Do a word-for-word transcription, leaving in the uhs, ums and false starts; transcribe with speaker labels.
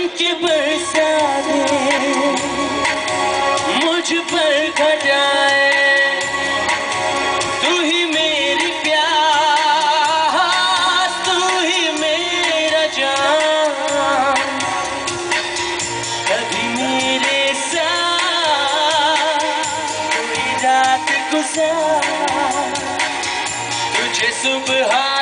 Speaker 1: के बरसा दे, मुझ पर खटाए, तू ही मेरी प्यास, तू ही मेरा जान। कभी मेरे साथ कोई रात गुजार, तुझे सुबह